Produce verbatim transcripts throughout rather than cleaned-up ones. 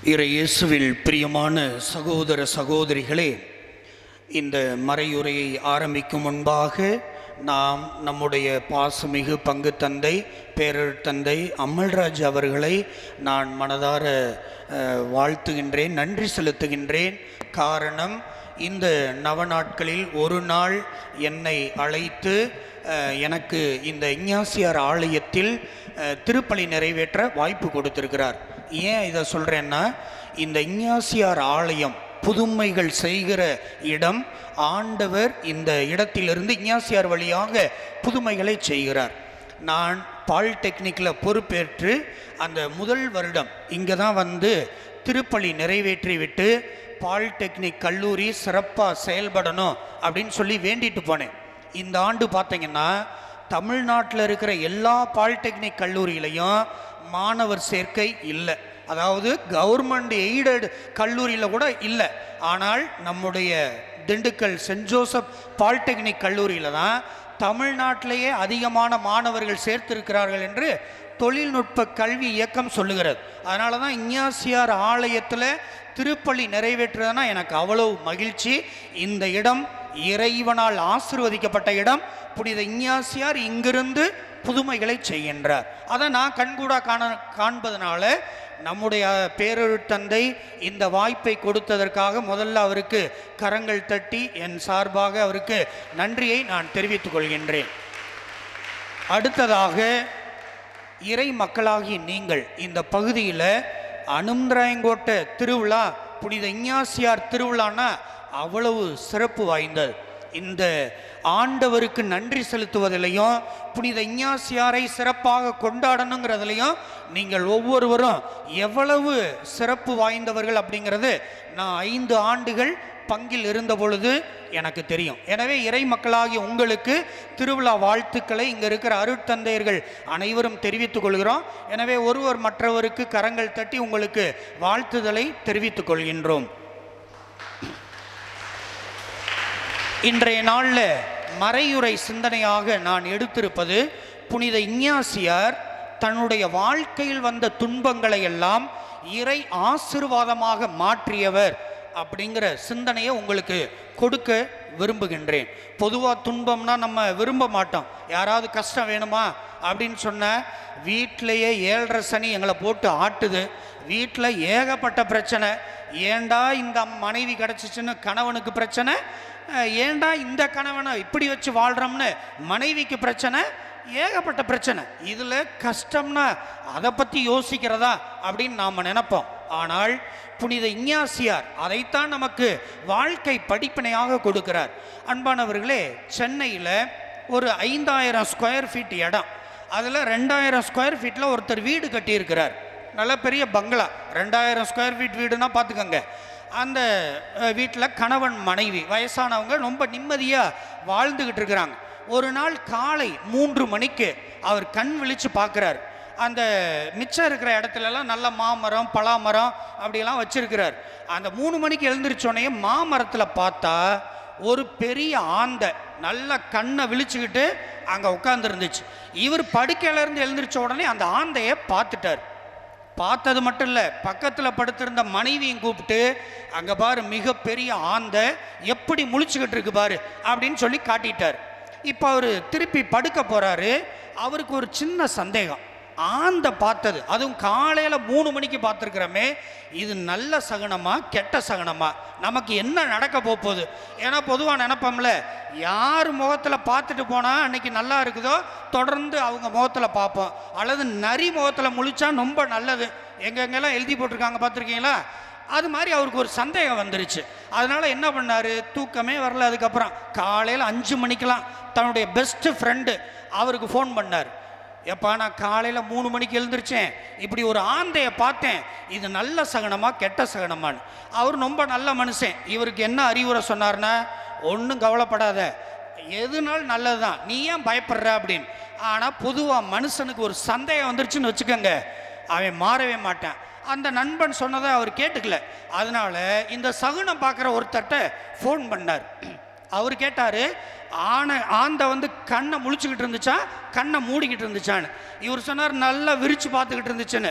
இறை இயேசுவில் பிரியமான சகோதர சகோதரிகளே, இந்த மறையுரையை ஆரம்பிக்கும் முன்பாக நாம் நம்முடைய பாசமிகு பங்கு தந்தை பேரர் தந்தை அமல்ராஜ் அவர்களை நான் மனதார வாழ்த்துகின்றேன், நன்றி செலுத்துகின்றேன். காரணம், இந்த நவநாட்களில் ஒரு நாள் என்னை அழைத்து எனக்கு இந்த இஞ்ஞாசியார் ஆலயத்தில் திருப்பலி நிறைவேற்ற வாய்ப்பு கொடுத்திருக்கிறார். ஏன் இதை சொல்கிறேன்னா, இந்த இஞ்ஞாசியார் ஆலயம் புதுமைகள் செய்கிற இடம். ஆண்டவர் இந்த இடத்திலிருந்து இஞ்ஞாசியார் வழியாக புதுமைகளை செய்கிறார். நான் பாலிடெக்னிக்கில் பொறுப்பேற்று அந்த முதல் வருடம் இங்கே தான் வந்து திருப்பலி நிறைவேற்றி விட்டு பாலிடெக்னிக் கல்லூரி சிறப்பாக செயல்படணும் அப்படின்னு சொல்லி வேண்டிட்டு போனேன். இந்த ஆண்டு பார்த்தீங்கன்னா தமிழ்நாட்டில் இருக்கிற எல்லா பாலிடெக்னிக் கல்லூரியிலையும் மாணவர் சேர்க்கை இல்லை. அதாவது கவர்மெண்ட் எய்டட் கல்லூரியில் கூட இல்லை. ஆனால் நம்முடைய திண்டுக்கல் சென்ட் ஜோசப் பாலிடெக்னிக் கல்லூரியில் தான் தமிழ்நாட்டிலேயே அதிகமான மாணவர்கள் சேர்த்திருக்கிறார்கள் என்று தொழில்நுட்ப கல்வி இயக்கம் சொல்லுகிறது. அதனால தான் இஞ்ஞாசியார் ஆலயத்தில் திருப்பலி நிறைவேற்றுறதுனா எனக்கு அவ்வளவு மகிழ்ச்சி. இந்த இடம் இறைவனால் ஆசீர்வதிக்கப்பட்ட இடம். புனித இஞ்ஞாசியார் இங்கிருந்து புதுமைகளை செய்கின்றார். அதை நான் கண்கூடா காண காண்பதனால நம்முடைய பேரருட் தந்தை இந்த வாய்ப்பை கொடுத்ததற்காக முதல்ல அவருக்கு கரங்கள் தட்டி என் சார்பாக அவருக்கு நன்றியை நான் தெரிவித்துக் கொள்கின்றேன். அடுத்ததாக, இறை மக்களாகி நீங்கள் இந்த பகுதியில் அனுமந்திராயங்கோட்டை திருவிழா, புனித இஞ்ஞாசியார் திருவிழான்னா அவ்வளவு சிறப்பு வாய்ந்தது. இந்த ஆண்டவருக்கு நன்றி செலுத்துவதிலையும் புனித இஞ்ஞாசியாரை சிறப்பாக கொண்டாடணுங்கிறதுலையும் நீங்கள் ஒவ்வொருவரும் எவ்வளவு சிறப்பு வாய்ந்தவர்கள் அப்படிங்கிறது நான் ஐந்து ஆண்டுகள் பங்கில் இருந்த பொழுது எனக்கு தெரியும். எனவே இறை மக்களாகிய உங்களுக்கு திருவிழா வாழ்த்துக்களை இங்கே இருக்கிற அருட்தந்தையர்கள் அனைவரும் தெரிவித்துக் கொள்கிறோம். எனவே ஒருவர் மற்றவருக்கு கரங்கள் தட்டி உங்களுக்கு வாழ்த்துதலை தெரிவித்துக் கொள்கின்றோம். இன்றைய நாளில் மறையுரை சிந்தனையாக நான் எடுத்திருப்பது, புனித இஞ்ஞாசியார் தன்னுடைய வாழ்க்கையில் வந்த துன்பங்களை எல்லாம் இறை ஆசீர்வாதமாக மாற்றியவர் அப்படிங்கிற சிந்தனையை உங்களுக்கு கொடுக்க விரும்புகின்றேன். பொதுவாக துன்பம்னா நம்ம விரும்ப மாட்டோம். யாராவது கஷ்டம் வேணுமா அப்படின்னு சொன்ன, வீட்டிலையே ஏழரை சனி எங்களை போட்டு ஆட்டுது, வீட்டில் ஏகப்பட்ட பிரச்சனை, ஏண்டா இந்த மனைவி கிடச்சிச்சின்னு கணவனுக்கு பிரச்சனை, ஏண்டா இந்த கணவனை இப்படி வச்சு வாழ்கிறோம்னு மனைவிக்கு பிரச்சனை, ஏகப்பட்ட பிரச்சனை. இதில் கஷ்டம்னா அதை பற்றி யோசிக்கிறதா அப்படின்னு நாம் நினைப்போம். ஆனால் புனித இஞ்ஞாசியார் அதைத்தான் நமக்கு வாழ்க்கை படிப்பினையாக கொடுக்கிறார். அன்பானவர்களே, சென்னையில் ஒரு ஐந்தாயிரம் ஸ்கொயர் ஃபீட் இடம், அதில் ரெண்டாயிரம் ஸ்கொயர் ஃபீட்டில் ஒருத்தர் வீடு கட்டியிருக்கிறார். நல்ல பெரிய பங்களா, ரெண்டாயிரம் ஸ்கொயர் ஃபீட் வீடுனா பார்த்துக்கோங்க. அந்த வீட்டில் கணவன் மனைவி வயசானவங்க ரொம்ப நிம்மதியாக வாழ்ந்துக்கிட்டு இருக்கிறாங்க. ஒரு நாள் காலை மூன்று மணிக்கு அவர் கண் விழித்து பார்க்குறார். அந்த மிச்சம் இருக்கிற இடத்துலலாம் நல்ல மாமரம் பலாமரம் அப்படியெல்லாம் வச்சிருக்கிறார். அந்த மூணு மணிக்கு எழுந்திரிச்சோடனே மாமரத்தில் பார்த்தா ஒரு பெரிய ஆந்தை நல்ல கண்ணை விழிச்சுக்கிட்டு அங்கே உட்காந்துருந்துச்சு. இவர் படுக்கையிலேருந்து எழுந்திரிச்ச உடனே அந்த ஆந்தையை பார்த்துட்டார். பார்த்தது மட்டும் இல்லை, பக்கத்தில் படுத்திருந்த மனைவியும் கூப்பிட்டு, அங்கே பாரு மிகப்பெரிய ஆந்தை எப்படி முழிச்சுக்கிட்டு இருக்கு பாரு அப்படின்னு சொல்லி காட்டிட்டார். இப்போ அவர் திருப்பி படுக்க போகிறாரு. அவருக்கு ஒரு சின்ன சந்தேகம், ஆந்தை பார்த்தது அதுவும் காலையில் மூணு மணிக்கு பார்த்துருக்குறோமே, இது நல்ல சகுனமா கெட்ட சகுனமா, நமக்கு என்ன நடக்க போகுது? ஏன்னா பொதுவாக நினைப்போம்ல, யார் முகத்தில் பார்த்துட்டு போனால் அன்னைக்கு நல்லா இருக்குதோ தொடர்ந்து அவங்க முகத்தில் பார்ப்போம், அல்லது நரி முகத்தில் முழிச்சா ரொம்ப நல்லது, எங்கெங்கெல்லாம் எழுதி போட்டிருக்காங்க பார்த்துருக்கீங்களா? அது மாதிரி அவருக்கு ஒரு சந்தேகம் வந்துருச்சு. அதனால் என்ன பண்ணார், தூக்கமே வரல. அதுக்கப்புறம் காலையில் அஞ்சு மணிக்கெலாம் தன்னுடைய பெஸ்ட்டு ஃப்ரெண்டு அவருக்கு ஃபோன் பண்ணார். எப்பா, நான் காலையில் மூணு மணிக்கு எழுந்திரிச்சேன், இப்படி ஒரு ஆந்தையை பார்த்தேன், இது நல்ல சகனமா கெட்ட சகனமான்னு. அவர் ரொம்ப நல்ல மனுஷன். இவருக்கு என்ன அறிவுரை சொன்னார்னா, ஒன்றும் கவலைப்படாத, எதுனாலும் நல்லது தான், நீ ஏன் பயப்படுற அப்படின்னு. ஆனால் பொதுவாக மனுஷனுக்கு ஒரு சந்தேகம் வந்துருச்சுன்னு வச்சுக்கோங்க, அவன் மாறவே மாட்டான். அந்த நண்பன் சொன்னதை அவர் கேட்டுக்கல. அதனால் இந்த சகுனம் பார்க்குற ஒருத்தர்கிட்ட ஃபோன் பண்ணார். அவர் கேட்டார், ஆனை ஆந்தை வந்து கண்ணை முழிச்சுக்கிட்டு இருந்துச்சா கண்ணை மூடிக்கிட்டு இருந்துச்சான்னு. இவர் சொன்னார், நல்லா விரித்து பார்த்துக்கிட்டு இருந்துச்சுன்னு.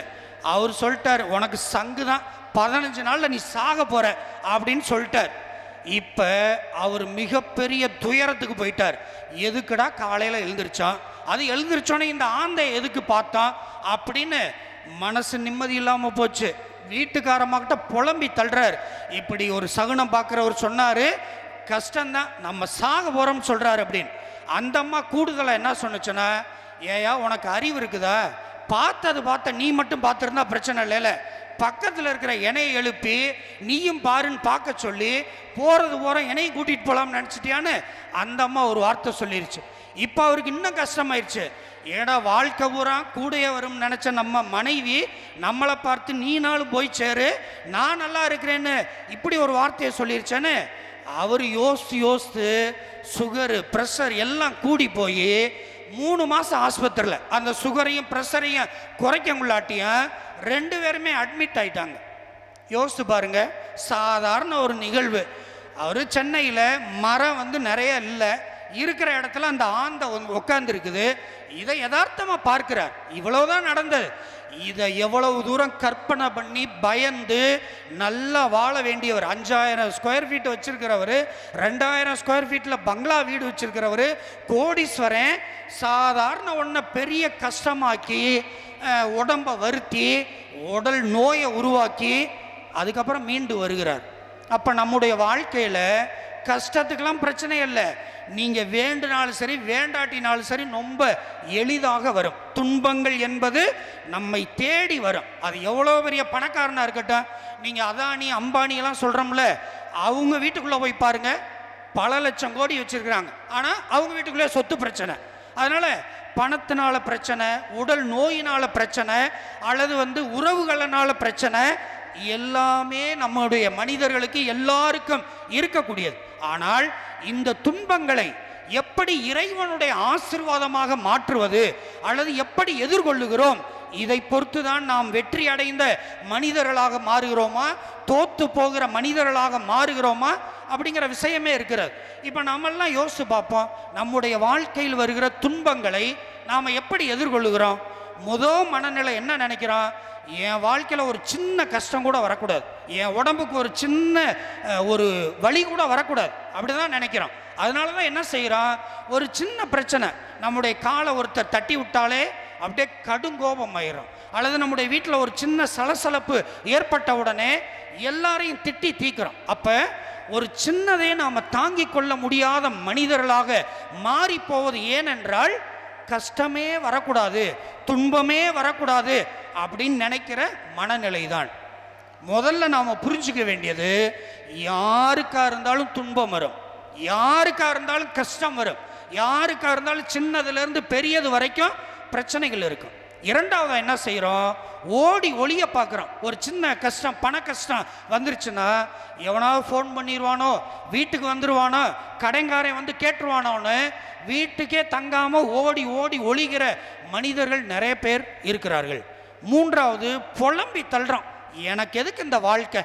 அவர் சொல்லிட்டார், உனக்கு சங்கு தான், பதினஞ்சு நாளில் நீ சாக போற அப்படின்னு சொல்லிட்டார். இப்போ அவர் மிகப்பெரிய துயரத்துக்கு போயிட்டார். எதுக்குடா காலையில் எழுந்திரிச்சான், அது எழுந்திரிச்சோன்னே இந்த ஆந்தை எதுக்கு பார்த்தான் அப்படின்னு மனசு நிம்மதி இல்லாமல் போச்சு. வீட்டுக்காரமாக்கிட்ட புலம்பி தள்ளுறார். இப்படி ஒரு சகுனம் பார்க்குறவர் சொன்னார், கஷ்டம்தான், நம்ம சாக போகிறோம்னு சொல்கிறாரு அப்படின்னு. அந்த அம்மா கூடுதலாக என்ன சொன்னுச்சுன்னா, ஏயா உனக்கு அறிவு இருக்குதா, பார்த்தது பார்த்த நீ மட்டும் பார்த்துருந்தா பிரச்சனை இல்லைல்ல, பக்கத்தில் இருக்கிற எனையை எழுப்பி நீயும் பாருன்னு பார்க்க சொல்லி போகிறது போகிற எனையும் கூட்டிகிட்டு போகலாம்னு நினச்சிட்டியான்னு அந்த அம்மா ஒரு வார்த்தை சொல்லிருச்சு. இப்போ அவருக்கு இன்னும் கஷ்டமாயிருச்சு. ஏடா வாழ்க்கை பூரா கூடையே வரும்னு நினச்ச நம்ம மனைவி நம்மளை பார்த்து நீ நாளும் போய் சேரு, நான் நல்லா இருக்கிறேன்னு இப்படி ஒரு வார்த்தையை சொல்லிருச்சேன்னு அவர் யோசித்து யோசித்து சுகரு ப்ரெஷர் எல்லாம் கூடி போய் மூணு மாதம் ஆஸ்பத்திரியில் அந்த சுகரையும் ப்ரெஷரையும் குறைக்கங்குள்ளாட்டியும் ரெண்டு பேருமே அட்மிட் ஆயிட்டாங்க. யோசித்து பாருங்க, சாதாரண ஒரு நிகழ்வு. அவர் சென்னையில் மரம் வந்து நிறைய இல்லை, இருக்கிற இடத்துல அந்த ஆந்தை உட்காந்துருக்குது. இதை யதார்த்தமாக பார்க்கிறார். இவ்வளவுதான் நடந்தது. இதை எவ்வளவு தூரம் கற்பனை பண்ணி பயந்து நல்லா வாழ வேண்டியவர், அஞ்சாயிரம் ஸ்கொயர் ஃபீட் வச்சிருக்கிறவர், ரெண்டாயிரம் ஸ்கொயர் ஃபீட்டில் பங்களா வீடு வச்சிருக்கிறவர், கோடீஸ்வரன், சாதாரண ஒன்றை பெரிய கஷ்டமாக்கி உடம்பை வருத்தி உடல் நோயை உருவாக்கி அதுக்கப்புறம் மீண்டு வருகிறார். அப்போ நம்முடைய வாழ்க்கையில் கஷ்டத்துக்கெல்லாம் பிரச்சனை இல்லை. நீங்கள் வேண்டுனாலும் சரி வேண்டாட்டினாலும் சரி ரொம்ப எளிதாக வரும். துன்பங்கள் என்பது நம்மை தேடி வரும். அது எவ்வளோ பெரிய பணக்காரனாக இருக்கட்டும், நீங்கள் அதானி அம்பானியெல்லாம் சொல்கிறோம்ல, அவங்க வீட்டுக்குள்ளே போய் பாருங்கள், பல லட்சம் கோடி வச்சுருக்கிறாங்க, ஆனால் அவங்க வீட்டுக்குள்ளே சொத்து பிரச்சனை. அதனால் பணத்தினால பிரச்சனை, உடல் நோயினால் பிரச்சனை, அல்லது வந்து உறவுகளினால பிரச்சனை, எல்லாமே நம்முடைய மனிதர்களுக்கு எல்லாருக்கும் இருக்கக்கூடியது. ஆனால் இந்த துன்பங்களை எப்படி இறைவனுடைய ஆசீர்வாதமாக மாற்றுவது அல்லது எப்படி எதிர்கொள்ளுகிறோம், இதை பொறுத்து தான் நாம் வெற்றி அடைந்த மனிதர்களாக மாறுகிறோமா, தோத்து போகிற மனிதர்களாக மாறுகிறோமா அப்படிங்கிற விஷயமே இருக்கிறது. இப்போ நம்மெல்லாம் யோசித்து பார்ப்போம், நம்முடைய வாழ்க்கையில் வருகிற துன்பங்களை நாம் எப்படி எதிர்கொள்ளுகிறோம். முதல் மனநிலை என்ன நினைக்கிறோம், என் வாழ்க்கையில் ஒரு சின்ன கஷ்டம் கூட வரக்கூடாது, என் உடம்புக்கு ஒரு சின்ன ஒரு வலி கூட வரக்கூடாது, அப்படி தான் நினைக்கிறோம். அதனால தான் என்ன செய்கிறோம், ஒரு சின்ன பிரச்சனை, நம்முடைய காலை ஒருத்தர் தட்டி விட்டாலே அப்படியே கடுங்கோபம் ஆயிரும், அல்லது நம்முடைய வீட்டில் ஒரு சின்ன சலசலப்பு ஏற்பட்ட உடனே எல்லாரையும் திட்டி தீக்கிறோம். அப்போ ஒரு சின்னதையே நாம் தாங்கி கொள்ள முடியாத மனிதர்களாக மாறி போவது ஏனென்றால் கஷ்டமே வரக்கூடாது, துன்பமே வரக்கூடாது அப்படின்னு நினைக்கிற மனநிலை தான். முதல்ல நாம் புரிஞ்சுக்க வேண்டியது, யாருக்கா இருந்தாலும் துன்பம் வரும், யாருக்கா இருந்தாலும் கஷ்டம் வரும், யாருக்கா இருந்தாலும் சின்னதுலேருந்து பெரியது வரைக்கும் பிரச்சனைகள் இருக்கும். இரண்டாவது என்ன செய்கிறோம், ஓடி ஒளிய பார்க்குறோம். ஒரு சின்ன கஷ்டம், பண கஷ்டம் வந்துருச்சுன்னா எவனாவது ஃபோன் பண்ணிடுவானோ, வீட்டுக்கு வந்துடுவானோ, கடைங்காரன் வந்து கேட்டுருவானோன்னு வீட்டுக்கே தங்காமல் ஓடி ஓடி ஒளிகிற மனிதர்கள் நிறைய பேர் இருக்கிறார்கள். மூன்றாவது புலம்பி தள்ளுறோம், எனக்கு எதுக்கு இந்த வாழ்க்கை,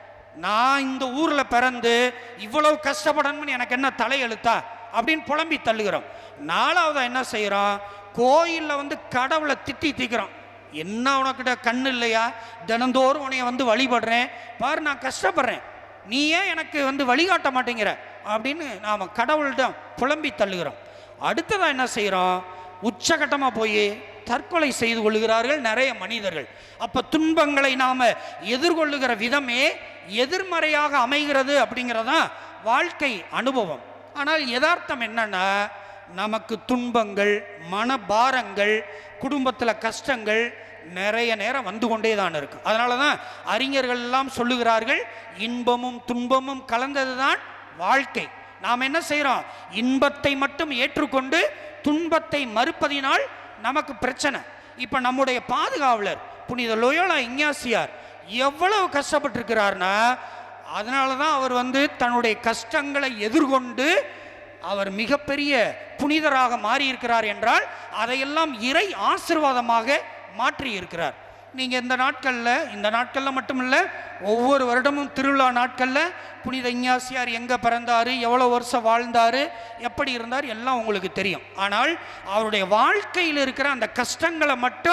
நான் இந்த ஊரில் பிறந்து இவ்வளவு கஷ்டப்படணும்னு எனக்கு என்ன தலையெழுத்தா அப்படின்னு புலம்பி தள்ளுகிறோம். நாலாவது என்ன செய்கிறோம், கோயிலில் வந்து கடவுளை திட்டி தீக்கிறோம், என்ன உனக்கிட்ட கண்ணு இல்லையா, தினந்தோறும் உன்னைய வந்து வழிபடுறேன் பாரு, நான் கஷ்டப்படுறேன், நீ ஏன் எனக்கு வந்து வழிகாட்ட மாட்டேங்கிற அப்படின்னு நாம் கடவுளிடம் புலம்பி தள்ளுகிறோம். அடுத்ததாக என்ன செய்கிறோம், உச்சகட்டமாக போய் தற்கொலை செய்து கொள்ளுகிறார்கள் நிறைய மனிதர்கள். அப்போ துன்பங்களை நாம் எதிர்கொள்ளுகிற விதமே எதிர்மறையாக அமைகிறது அப்படிங்கிறதான் வாழ்க்கை அனுபவம். ஆனால் யதார்த்தம் என்னன்னா, நமக்கு துன்பங்கள், மனபாரங்கள், குடும்பத்தில் கஷ்டங்கள் நிறைய நேரம் வந்து கொண்டே தான் இருக்கு. அதனால தான் அறிஞர்கள் எல்லாம் சொல்லுகிறார்கள், இன்பமும் துன்பமும் கலந்தது தான் வாழ்க்கை. நாம் என்ன செய்கிறோம், இன்பத்தை மட்டும் ஏற்றுக்கொண்டு துன்பத்தை மறுப்பதினால் நமக்கு பிரச்சனை. இப்போ நம்முடைய பாதுகாவலர் புனித லோயோலா இஞ்ஞாசியார் எவ்வளவு கஷ்டப்பட்டிருக்கிறார்னா, அதனால தான் அவர் வந்து தன்னுடைய கஷ்டங்களை எதிர்கொண்டு அவர் மிகப்பெரிய புனிதராக மாறியிருக்கிறார் என்றால் அதையெல்லாம் இறை ஆசீர்வாதமாக மாற்றி இருக்கிறார். நீங்கள் இந்த நாட்களில் இந்த நாட்களில் மட்டும் இல்லை, ஒவ்வொரு வருடமும் திருவிழா நாட்களில் புனித இஞ்ஞாசியார் எங்கே பிறந்தார், எவ்வளோ வருஷம் வாழ்ந்தார், எப்படி இருந்தார் எல்லாம் உங்களுக்கு தெரியும். ஆனால் அவருடைய வாழ்க்கையில் இருக்கிற அந்த கஷ்டங்களை மட்டும்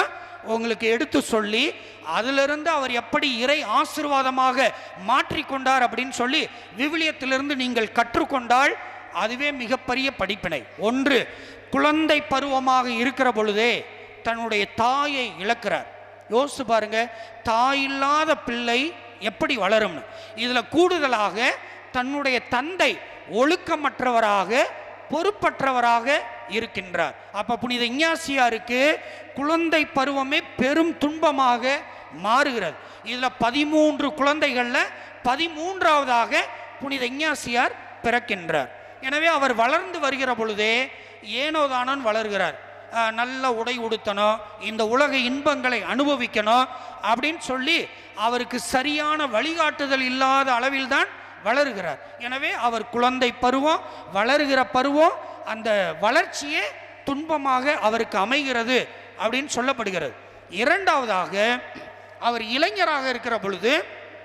உங்களுக்கு எடுத்து சொல்லி அதிலிருந்து அவர் எப்படி இறை ஆசீர்வாதமாக மாற்றிக்கொண்டார் அப்படின்னு சொல்லி விவிலியத்திலிருந்து நீங்கள் கற்றுக்கொண்டால் அதுவே மிகப்பெரிய படிப்பினை. ஒன்று, குழந்தை பருவமாக இருக்கிற பொழுதே தன்னுடைய தாயை இழக்கிறார். யோசிச்சு பாருங்க, தாயில்லாத பிள்ளை எப்படி வளரும். இதில் கூடுதலாக தன்னுடைய தந்தை ஒழுக்கமற்றவராக பொறுப்பற்றவராக இருக்கின்றார். அப்ப புனித இஞ்ஞாசியாருக்கு குழந்தை பருவமே பெரும் துன்பமாக மாறுகிறது. இதுல பதிமூன்று குழந்தைகள்ல பதிமூன்றாவதாக புனித இஞ்ஞாசியார் பிறக்கின்றார். எனவே அவர் வளர்ந்து வருகிற பொழுதே ஏனோதானன் வளர்கிறார். நல்ல உடை உடுத்தணும், இந்த உலக இன்பங்களை அனுபவிக்கணும் அப்படின்னு சொல்லி அவருக்கு சரியான வழிகாட்டுதல் இல்லாத அளவில் தான் வளர்கிறார். எனவே அவர் குழந்தை பருவம், வளர்கிற பருவம், அந்த வளர்ச்சியே துன்பமாக அவருக்கு அமைகிறது அப்படின்னு சொல்லப்படுகிறது. இரண்டாவதாக அவர் இளைஞராக இருக்கிற பொழுது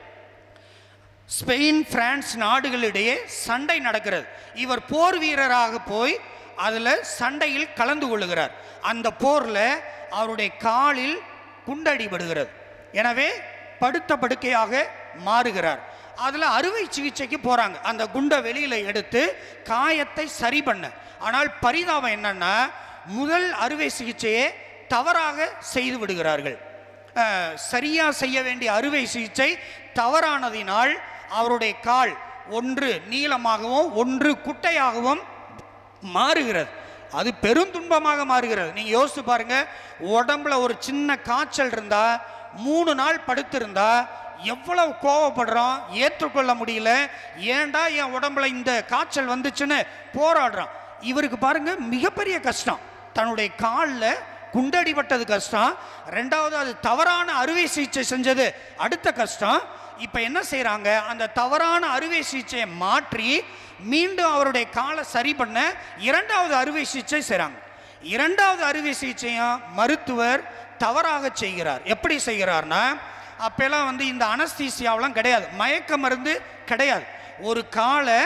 ஸ்பெயின், பிரான்ஸ் நாடுகளிடையே சண்டை நடக்கிறது. இவர் போர் வீரராக போய் அதில் சண்டையில் கலந்து கொள்ளுகிறார். அந்த போரில் அவருடைய காலில் குண்டடிபடுகிறது. எனவே படுத்த படுக்கையாக மாறுகிறார். அதில் அறுவை சிகிச்சைக்கு போகிறாங்க. அந்த குண்டை வெளியில் எடுத்து காயத்தை சரி பண்ண. ஆனால் பரிதாபம் என்னன்னா, முதல் அறுவை சிகிச்சையை தவறாக செய்து விடுகிறார்கள். சரியாக செய்ய வேண்டிய அறுவை சிகிச்சை தவறானதினால் அவருடைய கால் ஒன்று நீளமாகவும் ஒன்று குட்டையாகவும் மாறுகிறது. அது பெரும் துன்பமாக மாறுகிறது. நீங்கள் யோசித்து பாருங்க, உடம்புல ஒரு சின்ன காய்ச்சல் இருந்தால் மூணு நாள் படுத்திருந்தா எவ்வளவு கோவப்படுறோம், ஏற்றுக்கொள்ள முடியல, ஏண்டா என் உடம்புல இந்த காய்ச்சல் வந்துச்சுன்னு போராடுறான். இவருக்கு பாருங்க மிகப்பெரிய கஷ்டம். தன்னுடைய காலில் குண்டடிபட்டது கஷ்டம், ரெண்டாவது அது தவறான அறுவை சிகிச்சை செஞ்சது அடுத்த கஷ்டம். இப்போ என்ன செய்கிறாங்க, அந்த தவறான அறுவை சிகிச்சையை மாற்றி மீண்டும் அவருடைய காலை சரி பண்ண இரண்டாவது அறுவை சிகிச்சை செய்கிறாங்க. இரண்டாவது அறுவை சிகிச்சையும் மருத்துவர் தவறாக செய்கிறார். எப்படி செய்கிறார்னா, அப்பெல்லாம் வந்து இந்த அனஸ்தீசியாவெலாம் கிடையாது, மயக்க மருந்து கிடையாது. ஒரு காலை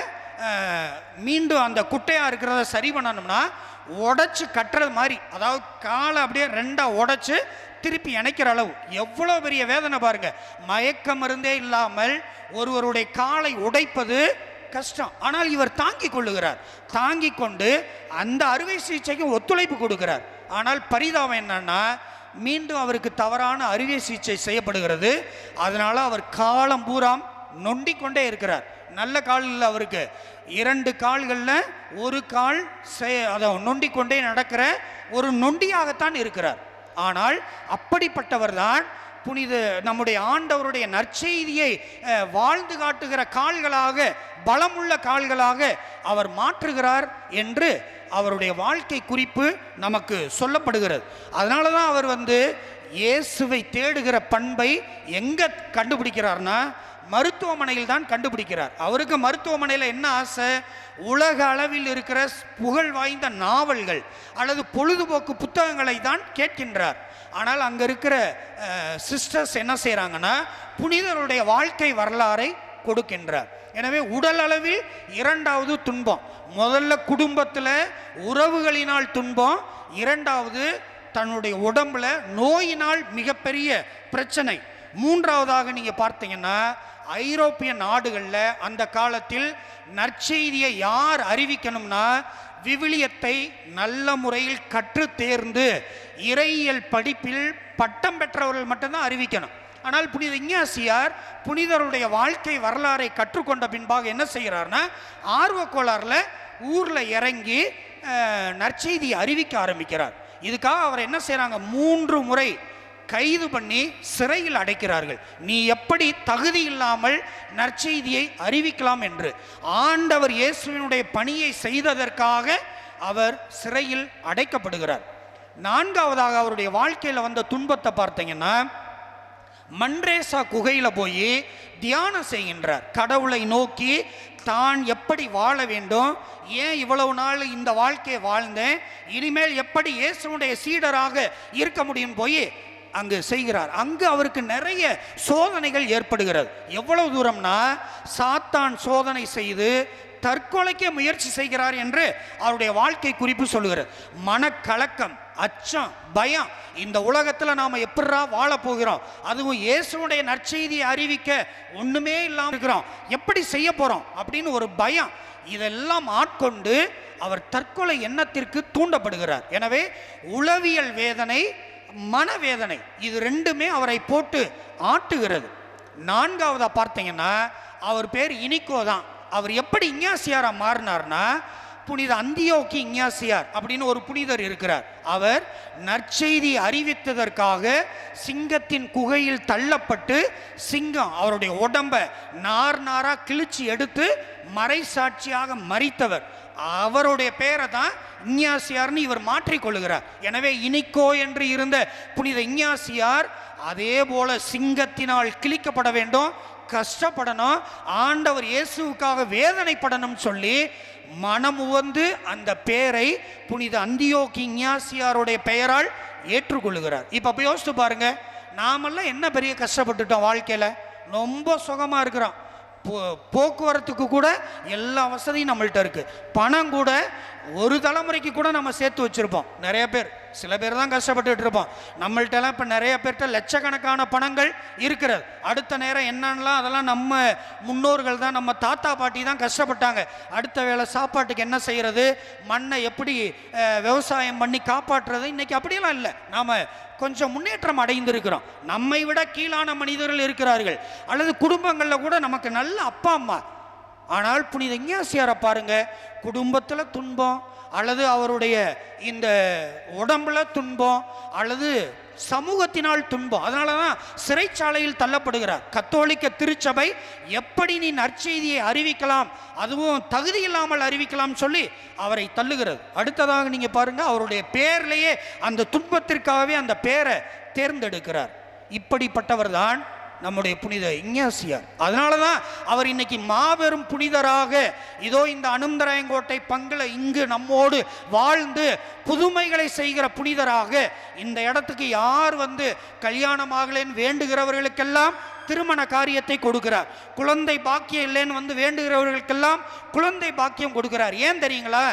மீண்டும் அந்த குட்டையாக இருக்கிறத சரி பண்ணணும்னா உடைச்சு கட்டுறது மாதிரி, அதாவது காலை அப்படியே ரெண்டாக உடைச்சு திருப்பி இணைக்கிற அளவு. எவ்வளோ பெரிய வேதனை பாருங்க. மயக்க மருந்தே இல்லாமல் ஒருவருடைய காலை உடைப்பது கஷ்டம். ஆனால் இவர் தாங்கி கொள்ளுகிறார். தாங்கி கொண்டு அந்த அறுவை சிகிச்சைக்கு ஒத்துழைப்பு கொடுக்கிறார். ஆனால் பரிதாபம் என்னன்னா, மீண்டும் அவருக்கு தவறான அறுவை சிகிச்சை செய்யப்படுகிறது. அதனால அவர் காலம் பூராம் நொண்டி கொண்டே இருக்கிறார். நல்ல கால் இல்லை அவருக்கு. இரண்டு கால்களில் ஒரு கால் அதை நொண்டி கொண்டே நடக்கிற ஒரு நொண்டியாகத்தான் இருக்கிறார். ஆனால் அப்படிப்பட்டவர் தான் புனித நம்முடைய ஆண்டவருடைய நற்செய்தியை வாழ்ந்து காட்டுகிற கால்களாக, பலமுள்ள கால்களாக அவர் மாற்றுகிறார் என்று அவருடைய வாழ்க்கை குறிப்பு நமக்கு சொல்லப்படுகிறது. அதனால தான் அவர் வந்து இயேசுவை தேடுகிற பண்பை எங்கே கண்டுபிடிக்கிறார்னா, மருத்துவமனையில் தான் கண்டுபிடிக்கிறார். அவருக்கு மருத்துவமனையில் என்ன ஆசை, உலக அளவில் இருக்கிற புகழ் வாய்ந்த நாவல்கள் அல்லது பொழுதுபோக்கு புத்தகங்களை தான் கேட்கின்றார். ஆனால் அங்கே இருக்கிற சிஸ்டர்ஸ் என்ன செய்கிறாங்கன்னா, புனிதருடைய வாழ்க்கை வரலாறை கொடுக்கின்றார். எனவே உடல் அளவில் இரண்டாவது துன்பம். முதல்ல குடும்பத்தில் உறவுகளினால் துன்பம், இரண்டாவது தன்னுடைய உடம்புல நோயினால் மிகப்பெரிய பிரச்சனை. மூன்றாவதாக நீங்கள் பார்த்தீங்கன்னா, ஐரோப்பிய நாடுகளில் அந்த காலத்தில் நற்செய்தியை யார் அறிவிக்கணும்னா, விவிலியத்தை நல்ல முறையில் கற்று தேர்ந்து இறையியல் படிப்பில் பட்டம் பெற்றவர்கள் மட்டும்தான் அறிவிக்கணும். ஆனால் புனித இஞ்ஞாசியார் புனிதருடைய வாழ்க்கை வரலாறை கற்றுக்கொண்ட பின்பாக என்ன செய்கிறார்னா, ஆர்வக்கோளாறில் ஊரில் இறங்கி நற்செய்தியை அறிவிக்க ஆரம்பிக்கிறார். இதுக்காக அவர் என்ன செய்கிறாங்க, மூன்று முறை கைது பண்ணி சிறையில் அடைக்கிறார்கள். நீ எப்படி தகுதி இல்லாமல் நற்செய்தியை அறிவிக்கலாம் என்று. ஆண்டவர் இயேசுவினுடைய பணியை செய்ததற்காக அவர் சிறையில் அடைக்கப்படுகிறார். நான்காவதாக அவருடைய வாழ்க்கையில் வந்த துன்பத்தை பார்த்தீங்கன்னா, மன்ரேசா குகையில் போய் தியானம் செய்கின்றார். கடவுளை நோக்கி தான் எப்படி வாழ வேண்டும், ஏன் இவ்வளவு நாள் இந்த வாழ்க்கையை வாழ்ந்தேன், இனிமேல் எப்படி இயேசுனுடைய சீடராக இருக்க முடியும் போய் அங்கு செய்கிறார். அங்கு அவருக்கு நிறைய சோதனைகள் ஏற்படுகிறது. எவ்வளவு தூரம்னா, சாத்தான் சோதனை செய்து தற்கொலைக்க முயற்சி செய்கிறார் என்று அவருடைய வாழ்க்கை குறிப்பு சொல்லுகிறது. மனக்கலக்கம், அச்சம், பயம். இந்த உலகத்தில் நாம் எப்படா வாழ போகிறோம், அதுவும் இயேசுடைய நற்செய்தியை அறிவிக்க ஒன்றுமே இல்லாமல் இருக்கிறோம், எப்படி செய்ய போகிறோம் அப்படின்னு ஒரு பயம். இதெல்லாம் ஆட்கொண்டு அவர் தற்கொலை எண்ணத்திற்கு தூண்டப்படுகிறார். எனவே உளவியல் வேதனை, மனவேதனை, இது ரெண்டுமே அவரை போட்டு ஆட்டுகிறது. நான்காவதா பார்த்தீங்கன்னா அவர் பேர் இனிக்கோ தான். அவர் எப்படி இஞ்ஞாசியாரா மாறினார்னா, புனித அந்தியோக்கி இஞ்ஞாசியார் அப்படின்னு ஒரு புனிதர் இருக்கிறார். அவர் நற்செய்தி அறிவித்ததற்காக சிங்கத்தின் குகையில் தள்ளப்பட்டு சிங்கம் அவருடைய உடம்ப நார் நாரா கிழிச்சு எடுத்து மறைசாட்சியாக மரித்தவர். அவருடைய பேரை தான் இஞ்ஞாசியார்னு இவர் மாற்றிக்கொள்ளுகிறார். எனவே இனிக்கோ என்று இருந்த புனித இஞ்ஞாசியார் அதே போல சிங்கத்தினால் கிழிக்கப்பட வேண்டும், கஷ்டப்படணும், ஆண்டவர் இயேசுவுக்காக வேதனைப்படணும் சொல்லி மனம் உவந்து அந்த பெயரை புனித அந்தியோக்கி இஞ்ஞாசியாருடைய பெயரால் ஏற்றுக்கொள்ளுகிறார். இப்போ யோசித்து பாருங்க, நாமெல்லாம் என்ன பெரிய கஷ்டப்பட்டுட்டோம் வாழ்க்கையில், ரொம்ப சுகமாக இருக்கிறோம். போ போக்குவரத்துக்கு கூட எல்லா வசதியும் நம்மள்கிட்ட இருக்குது. பணம் கூட ஒரு தலைமுறைக்கு கூட நம்ம சேர்த்து வச்சுருப்போம். நிறைய பேர், சில பேர் தான் கஷ்டப்பட்டுட்டு இருப்போம். நம்மள்கிட்டலாம் இப்போ நிறைய பேர்கிட்ட லட்சக்கணக்கான பணங்கள் இருக்கிறது. அடுத்த நேரம் என்னன்னலாம் அதெல்லாம் நம்ம முன்னோர்கள் தான், நம்ம தாத்தா பாட்டி தான் கஷ்டப்பட்டாங்க. அடுத்த வேளை சாப்பாட்டுக்கு என்ன செய்கிறது, மண்ணை எப்படி விவசாயம் பண்ணி காப்பாற்றுறது, இன்றைக்கி அப்படியெல்லாம் இல்லை. நாம் கொஞ்சம் முன்னேற்றம் அடைந்திருக்கிறோம். நம்மை விட கீழான மனிதர்கள் இருக்கிறார்கள், அல்லது குடும்பங்களில் கூட நமக்கு நல்ல அப்பா அம்மா. ஆனால் புனித இஞ்ஞாசியாரை பாருங்க, குடும்பத்தில் துன்பம், அல்லது அவருடைய இந்த உடம்புல துன்பம், அல்லது சமூகத்தினால் துன்பம், அதனால தான் சிறைச்சாலையில் தள்ளப்படுகிறார். கத்தோலிக்க திருச்சபை எப்படி நீ நற்செய்தியை அறிவிக்கலாம், அதுவும் தகுதி இல்லாமல் அறிவிக்கலாம் சொல்லி அவரை தள்ளுகிறது. அடுத்ததாக நீங்க பாருங்க, அவருடைய பேர்லேயே அந்த துன்பத்திற்காகவே அந்த பேரை தேர்ந்தெடுக்கிறார். இப்படிப்பட்டவர் தான் நம்முடைய புனித இஞ்ஞாசியார். அதனால தான் அவர் இன்னைக்கு மாபெரும் புனிதராக இதோ இந்த அனுந்தராயங்கோட்டை பங்குல இங்கு நம்மோடு வாழ்ந்து புதுமைகளை செய்கிற புனிதராக இந்த இடத்துக்கு யார் வந்து கல்யாணமாகலேன்னு வேண்டுகிறவர்களுக்கெல்லாம் திருமண காரியத்தை கொடுக்கிறார். குழந்தை பாக்கியம் இல்லைன்னு வந்து வேண்டுகிறவர்களுக்கெல்லாம் குழந்தை பாக்கியம் கொடுக்கிறார். ஏன் தெரியுங்களா?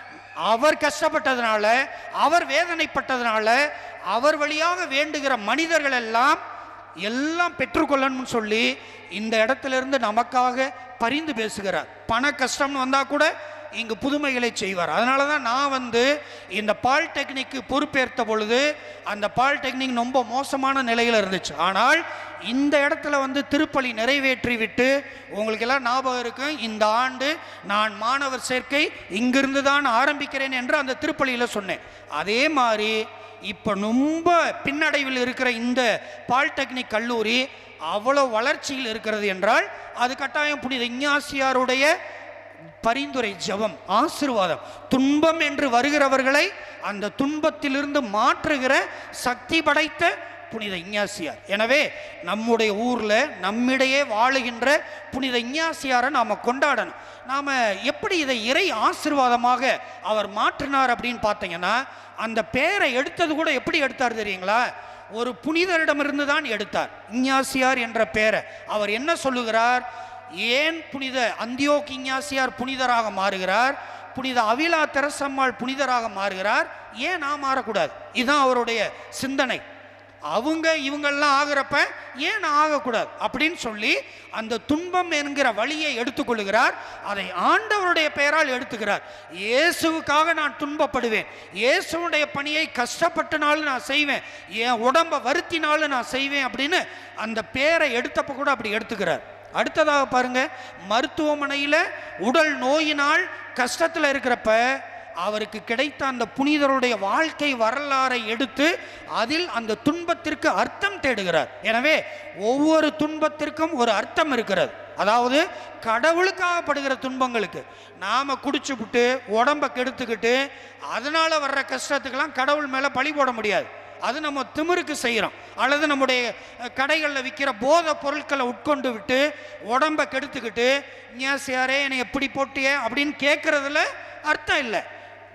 அவர் கஷ்டப்பட்டதுனால, அவர் வேதனைப்பட்டதுனால, அவர் வழியாக வேண்டுகிற மனிதர்கள் எல்லாம் எல்லாம் பெற்றுக்கொள்ளணும்னு சொல்லி இந்த இடத்துல இருந்து நமக்காக பரிந்து பேசுகிறார். பண கஷ்டம்னு வந்தால் கூட இங்கு புதுமைகளை செய்வார். அதனால தான் நான் வந்து இந்த பாலிடெக்னிக்கு பொறுப்பேற்ற பொழுது அந்த பாலிடெக்னிக் ரொம்ப மோசமான நிலையில் இருந்துச்சு. ஆனால் இந்த இடத்துல வந்து திருப்பலி நிறைவேற்றி விட்டு, உங்களுக்கு எல்லாம் ஞாபகம் இருக்கும், இந்த ஆண்டு நான் மாணவர் சேர்க்கை இங்கிருந்து தான் ஆரம்பிக்கிறேன் என்று அந்த திருப்பலியில் சொன்னேன். அதே மாதிரி இப்போ ரொம்ப பின்னடைவில் இருக்கிற இந்த பாலிடெக்னிக் கல்லூரி அவ்வளோ வளர்ச்சியில் இருக்கிறது என்றால் அது கட்டாயம் புனித இஞ்ஞாசியாருடைய பரிந்துரை, ஜெபம், ஆசீர்வாதம். துன்பம் என்று வருகிறவர்களை அந்த துன்பத்திலிருந்து மாற்றுகிற சக்தி படைத்த புனித இஞ்ஞாசியார். எனவே நம்முடைய ஊரில் நம்மிடையே வாழுகின்ற புனித இஞ்ஞாசியாரை நாம் கொண்டாடணும். நாம் எப்படி இதை இறை ஆசீர்வாதமாக அவர் மாற்றினார் அப்படின்னு பார்த்தீங்கன்னா, அந்த பேரை எடுத்தது கூட எப்படி எடுத்தார் தெரியுங்களா? ஒரு புனிதரிடமிருந்து தான் எடுத்தார். இஞ்ஞாசியார் என்ற பேரை அவர் என்ன சொல்லுகிறார்? ஏன் புனித அந்தியோக்கி இஞ்ஞாசியார் புனிதராக மாறுகிறார், புனித அவிலா தெரசம்மாள் புனிதராக மாறுகிறார், ஏன் நான் மாறக்கூடாது? இதுதான் அவருடைய சிந்தனை. அவங்க இவங்கெல்லாம் ஆகிறப்ப ஏன் நான் ஆகக்கூடாது அப்படின்னு சொல்லி அந்த துன்பம் என்கிற வழியை எடுத்துக்கொள்கிறார். அதை ஆண்டவருடைய பெயரால் எடுத்துக்கிறார். இயேசுவுக்காக நான் துன்பப்படுவேன், இயேசுடைய பணியை கஷ்டப்பட்டனாலும் நான் செய்வேன், என் உடம்பை வருத்தினாலும் நான் செய்வேன் அப்படின்னு அந்த பேரை எடுத்தப்ப கூட அப்படி எடுத்துக்கிறார். அடுத்ததாக பாருங்க, மருத்துவமனையில் உடல் நோயினால் கஷ்டத்தில் இருக்கிறப்ப அவருக்கு கிடைத்த அந்த புனிதருடைய வாழ்க்கை வரலாறை எடுத்து அதில் அந்த துன்பத்திற்கு அர்த்தம் தேடுகிறார். எனவே ஒவ்வொரு துன்பத்திற்கும் ஒரு அர்த்தம் இருக்கிறது. அதாவது கடவுளுக்காகப்படுகிற துன்பங்களுக்கு நாம் குடிச்சு விட்டு உடம்பை கெடுத்துக்கிட்டு அதனால வர்ற கஷ்டத்துக்கெல்லாம் கடவுள் மேலே பழி போட முடியாது. அது நம்ம திமிருக்கு செய்கிறோம், அல்லது நம்முடைய கடைகளில் விற்கிற போதை பொருட்களை உட்கொண்டு விட்டு உடம்பை கெடுத்துக்கிட்டு இஞ்ஞாசியாரே என்னை எப்படி போட்டியே அப்படின்னு கேட்கறதுல அர்த்தம் இல்லை.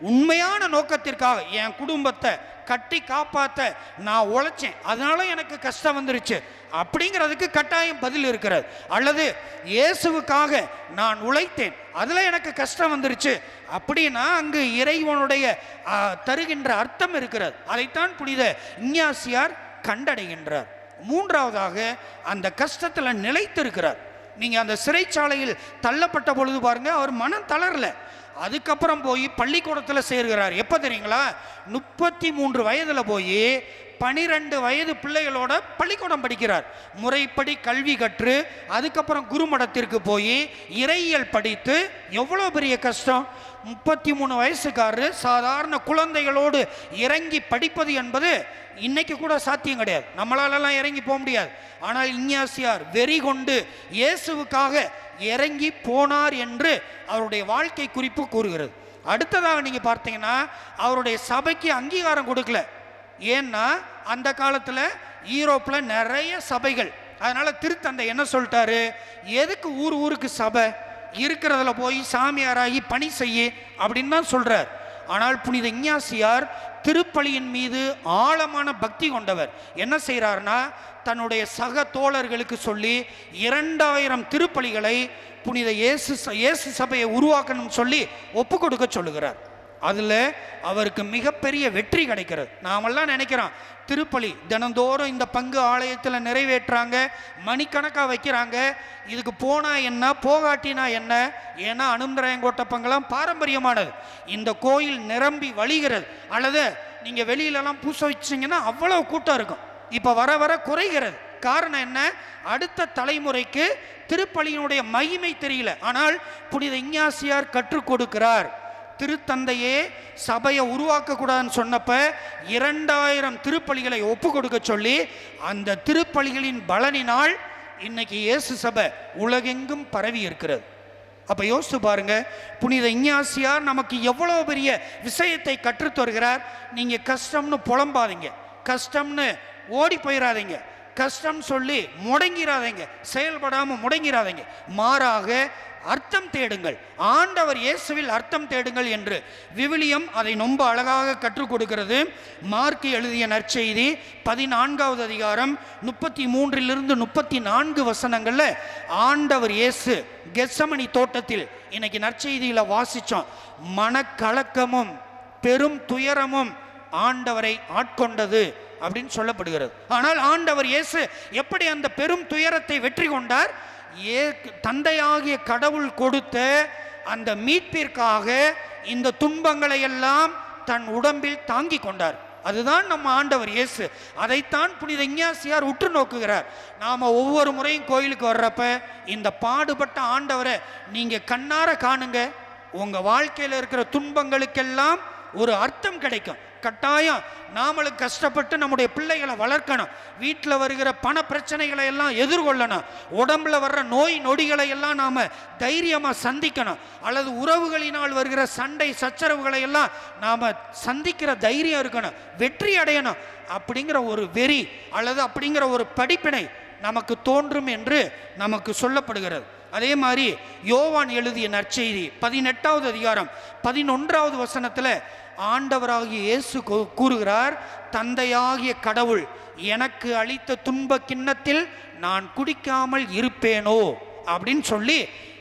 உண்மையான நோக்கத்திற்காக என் குடும்பத்தை கட்டி காப்பாற்ற நான் உழைச்சேன், அதனால எனக்கு கஷ்டம் வந்துருச்சு அப்படிங்கிறதுக்கு கட்டாயம் பதில் இருக்கிறது. அல்லது இயேசுவுக்காக நான் உழைத்தேன், அதில் எனக்கு கஷ்டம் வந்துருச்சு அப்படின்னா அங்கு இறைவனுடைய தருகின்ற அர்த்தம் இருக்கிறது. அதைத்தான் புனித இஞ்ஞாசியார் கண்டடைகின்றார். மூன்றாவதாக அந்த கஷ்டத்தில் நிலைத்திருக்கிறார். நீங்கள் அந்த சிறைச்சாலையில் தள்ளப்பட்ட பொழுது பாருங்க, அவர் மனம் தளரல. அதுக்கப்புறம் போய் பள்ளிக்கூடத்தில் சேர்கிறார். எப்போ தெரியுங்களா? முப்பத்தி மூன்று வயதில் போய் பனிரெண்டு வயது பிள்ளைகளோட பள்ளிக்கூடம் படிக்கிறார். முறைப்படி கல்வி கற்று அதுக்கப்புறம் குருமடத்திற்கு போய் இறையியல் படித்து, எவ்வளோ பெரிய கஷ்டம்! முப்பத்தி மூணு வயசுக்காரரு சாதாரண குழந்தைகளோடு இறங்கி படிப்பது என்பது இன்னைக்கு கூட சாத்தியம் கிடையாது. நம்மளாலெல்லாம் இறங்கி போக முடியாது. ஆனால் இஞ்ஞாசியார் வெறி கொண்டு இயேசுவுக்காக இறங்கி போனார் என்று அவருடைய வாழ்க்கை குறிப்பு கூறுகிறது. அடுத்ததாக நீங்கள் பார்த்தீங்கன்னா, அவருடைய சபைக்கு அங்கீகாரம் கொடுக்கல. ஏன்னா அந்த காலத்தில் யூரோப்பில் நிறைய சபைகள். அதனால் திருத்தந்தை என்ன சொல்லிட்டாரு, எதுக்கு ஊர் ஊருக்கு சபை, இருக்கிறதுல போய் சாமியாராகி பணி செய்ய அப்படின்னு தான் சொல்கிறார். ஆனால் புனித இஞ்ஞாசியார் திருப்பலியின் மீது ஆழமான பக்தி கொண்டவர். என்ன செய்கிறார்னா, தன்னுடைய சக தோழர்களுக்கு சொல்லி இரண்டாயிரம் திருப்பலிகளை புனித இயேசு இயேசு சபையை உருவாக்கணும்னு சொல்லி ஒப்பு கொடுக்க சொல்லுகிறார். அதில் அவருக்கு மிகப்பெரிய வெற்றி கிடைக்கிறது. நாமெல்லாம் நினைக்கிறோம், திருப்பலி தினந்தோறும் இந்த பங்கு ஆலயத்தில் நிறைவேற்றுறாங்க, மணிக்கணக்காக வைக்கிறாங்க, இதுக்கு போனால் என்ன போகாட்டினா என்ன? ஏன்னா அனுமந்தராயங்கோட்டை பங்கெல்லாம் பாரம்பரியமானது. இந்த கோயில் நிரம்பி வழிகிறது. அல்லது நீங்கள் வெளியிலலாம் பூச வச்சிங்கன்னா அவ்வளோ கூட்டம் இருக்கும். இப்போ வர வர குறைகிறது. காரணம் என்ன? அடுத்த தலைமுறைக்கு திருப்பலியினுடைய மகிமை தெரியல. ஆனால் புனித இஞ்ஞாசியார் கற்றுக் கொடுக்கிறார். திருத்தந்தையே சபையை உருவாக்க கூடாதுன்னு சொன்னப்ப இரண்டாயிரம் திருப்பலிகளை ஒப்பு கொடுக்க சொல்லி, அந்த திருப்பலிகளின் பலனினால் இன்னைக்கு இயேசு சபை உலகெங்கும் பரவி இருக்கிறது. அப்ப யோசித்து பாருங்க, புனித இஞ்ஞாசியார் நமக்கு எவ்வளவு பெரிய விஷயத்தை கற்றுத் தருகிறார். நீங்க கஷ்டம்னு புலம்பாதீங்க, கஷ்டம்னு ஓடி போயிடாதீங்க, கஷ்டம் சொல்லி முடங்கிறாதீங்க, செயல்படாம முடங்கிறாதீங்க. மாறாக அர்த்தம் தேடுங்கள், ஆண்டவர் இயேசுவில் அர்த்தம் தேடுங்கள் என்று விவிலியம் அதை ரொம்ப அழகாக கற்றுக் கொடுக்கிறது. மார்க்கு எழுதிய நற்செய்தி பதினான்காவது அதிகாரம் முப்பத்தி மூன்றிலிருந்து முப்பத்தி நான்கு வசனங்கள்ல ஆண்டவர் இயேசு கெத்சமனி தோட்டத்தில், இன்னைக்கு நற்செய்தியில வாசிச்சோம், மனக்கலக்கமும் பெரும் துயரமும் ஆண்டவரை ஆட்கொண்டது அப்படின்னு சொல்லப்படுகிறது. ஆனால் ஆண்டவர் இயேசு எப்படி அந்த பெரும் துயரத்தை வெற்றி கொண்டார்? ஏ தந்தையாகிய கடவுள் கொடுத்த அந்த மீட்பிற்காக இந்த துன்பங்களை எல்லாம் தன் உடம்பில் தாங்கி கொண்டார். அதுதான் நம்ம ஆண்டவர் இயேசு. அதைத்தான் புனித இஞ்ஞாசியார் உற்று நோக்குகிறார். நாம ஒவ்வொரு முறையும் கோயிலுக்கு வர்றப்ப இந்த பாடுபட்ட ஆண்டவரை நீங்க கண்ணார காணுங்க, உங்க வாழ்க்கையில் இருக்கிற துன்பங்களுக்கெல்லாம் ஒரு அர்த்தம் கிடைக்கும். கட்டாயம் நாமளும் கஷ்டப்பட்டு நம்முடைய பிள்ளைகளை வளர்க்கணும். வீட்டில் வருகிற பண பிரச்சனைகளை எல்லாம் எதிர்கொள்ளணும். உடம்புல வர்ற நோய் நொடிகளை எல்லாம் நாம தைரியமா சந்திக்கணும். அல்லது உறவுகளினால் வருகிற சண்டை சச்சரவுகளை எல்லாம் நாம சந்திக்கிற தைரியம் இருக்கணும், வெற்றி அடையணும். அப்படிங்கிற ஒரு வெறி அல்லது அப்படிங்கிற ஒரு படிப்பினை நமக்கு தோன்றும் என்று நமக்கு சொல்லப்படுகிறது. அதே மாதிரி யோவான் எழுதிய நற்செய்தி பதினெட்டாவது அதிகாரம் பதினொன்றாவது வசனத்தில் ஆண்டவராகிய இயேசு கூறுகிறார், தந்தையாகிய கடவுள் எனக்கு அளித்த துன்ப கிண்ணத்தில் நான் குடிக்காமல் இருப்பேனோ அப்படின்னு சொல்லி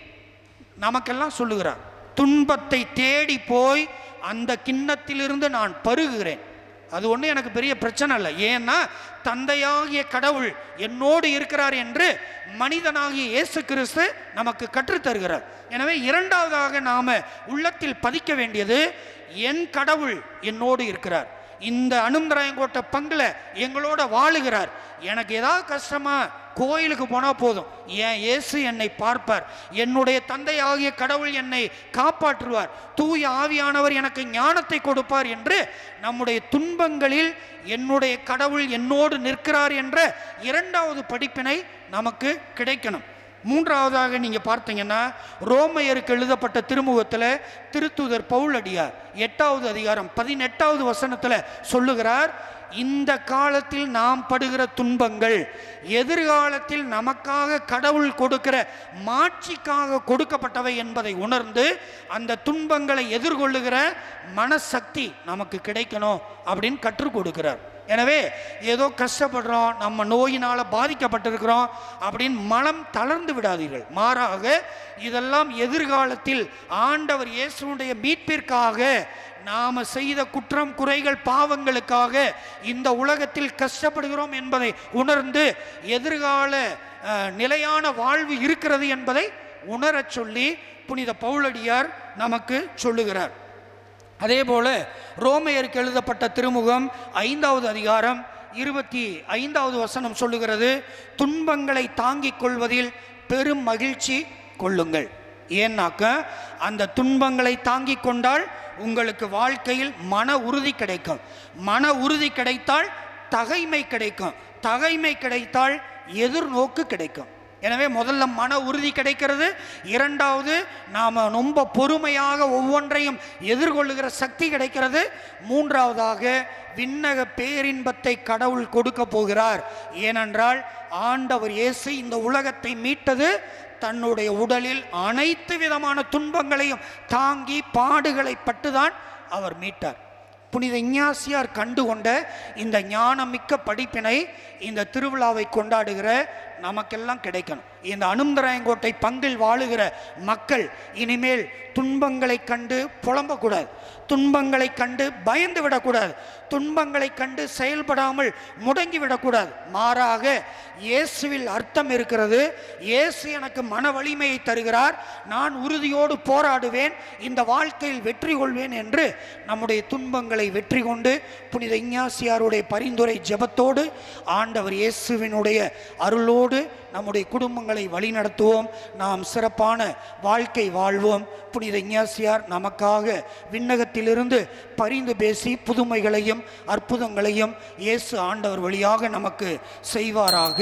நமக்கெல்லாம் சொல்லுகிறார். துன்பத்தை தேடி போய் அந்த கிண்ணத்திலிருந்து நான் பருகுகிறேன். அது ஒன்றும் எனக்கு பெரிய பிரச்சனை இல்லை. ஏன்னா தந்தையாகிய கடவுள் என்னோடு இருக்கிறார் என்று மனிதனாகிய இயேசு கிறிஸ்து நமக்கு கற்றுத்தருகிறார். எனவே இரண்டாவதாக நாம உள்ளத்தில் பதிக்க வேண்டியது, என் கடவுள் என்னோடு இருக்கிறார், இந்த அனுமந்தராயங்கோட்டை பங்குல எங்களோட வாழுகிறார். எனக்கு ஏதாவது கஷ்டமா கோயிலுக்கு போனால் போதும், என் இயேசு என்னை பார்ப்பார், என்னுடைய தந்தையாகிய கடவுள் என்னை காப்பாற்றுவார், தூய ஆவியானவர் எனக்கு ஞானத்தை கொடுப்பார் என்று நம்முடைய துன்பங்களில் என்னுடைய கடவுள் என்னோடு நிற்கிறார் என்ற இரண்டாவது படிப்பினை நமக்கு கிடைக்கணும். மூன்றாவதாக நீங்கள் பார்த்தீங்கன்னா, ரோமையருக்கு எழுதப்பட்ட திருமுகத்தில் திருத்தூதர் பவுலடியார் எட்டாவது அதிகாரம் பதினெட்டாவது வசனத்தில் சொல்லுகிறார், இந்த காலத்தில் நாம் படுகிற துன்பங்கள் எதிர்காலத்தில் நமக்காக கடவுள் கொடுக்கிற மாட்சிக்காக கொடுக்கப்பட்டவை என்பதை உணர்ந்து அந்த துன்பங்களை எதிர்கொள்ளுகிற மனசக்தி நமக்கு கிடைக்கணும் அப்படின்னு கற்றுக் கொடுக்கிறார். எனவே ஏதோ கஷ்டப்படுறோம், நம்ம நோயினால் பாதிக்கப்பட்டிருக்கிறோம் அப்படின்னு மனம் தளர்ந்து விடாதீர்கள். மாறாக இதெல்லாம் எதிர்காலத்தில் ஆண்டவர் இயேசுவுடைய மீட்பிற்காக, நாம செய்த குற்றம் குறைகள் பாவங்களுக்காக இந்த உலகத்தில் கஷ்டப்படுகிறோம் என்பதை உணர்ந்து எதிர்கால நிலையான வாழ்வு இருக்கிறது என்பதை உணரச் சொல்லி புனித பவுலடியார் நமக்கு சொல்லுகிறார். அதே போல ரோமையருக்கு எழுதப்பட்ட திருமுகம் ஐந்தாவது அதிகாரம் இருபத்தி ஐந்தாவது வசனம் சொல்லுகிறது, துன்பங்களை தாங்கிக் கொள்வதில் பெரும் மகிழ்ச்சி கொள்ளுங்கள். ஏன்னாக்க அந்த துன்பங்களை தாங்கிக் கொண்டால் உங்களுக்கு வாழ்க்கையில் மன உறுதி கிடைக்கும். மன உறுதி கிடைத்தால் தகைமை கிடைக்கும். தகைமை கிடைத்தால் எதிர்நோக்கு கிடைக்கும். எனவே முதல்ல மன உறுதி கிடைக்கிறது. இரண்டாவது, நாம் ரொம்ப பொறுமையாக ஒவ்வொன்றையும் எதிர்கொள்ளுகிற சக்தி கிடைக்கிறது. மூன்றாவதாக, விண்ணக பேரின்பத்தை கடவுள் கொடுக்க போகிறார். ஏனென்றால் ஆண்டவர் இயேசு இந்த உலகத்தை மீட்டது தன்னுடைய உடலில் அனைத்து விதமான துன்பங்களையும் தாங்கி பாடுகளை பட்டுதான் அவர் மீட்டார். புனித இஞ்ஞாசியார் கண்டுகொண்ட இந்த ஞானமிக்க படிப்பினை இந்த திருவிழாவை கொண்டாடுகிற நமக்கெல்லாம் கிடைக்கணும். இந்த அனுமந்தராயங்கோட்டை பங்கில் வாழுகிற மக்கள் இனிமேல் துன்பங்களை கண்டு புலம்பக்கூடாது, துன்பங்களை கண்டு பயந்து விடக்கூடாது, துன்பங்களை கண்டு செயல்படாமல் முடங்கிவிடக்கூடாது. மாறாக இயேசுவில் அர்த்தம் இருக்கிறது. இயேசு எனக்கு மன வலிமையை தருகிறார், நான் உறுதியோடு போராடுவேன், இந்த வாழ்க்கையில் வெற்றி கொள்வேன் என்று நம்முடைய துன்பங்களை வெற்றி கொண்டு புனித இஞ்ஞாசியாருடைய பரிந்துரை ஜெபத்தோடு ஆண்டவர் இயேசுவினுடைய அருளோடு நம்முடைய குடும்பங்களை வழிநடத்துவோம். நாம் சிறப்பான வாழ்க்கை வாழ்வோம். புனித இஞ்ஞாசியார் நமக்காக விண்ணகத்திலிருந்து பரிந்து பேசி புதுமைகளையும் அற்புதங்களையும் இயேசு ஆண்டவர் வழியாக நமக்கு செய்வாராக.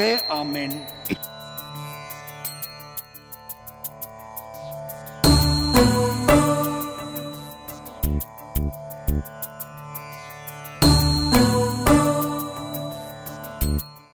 ஆமென்.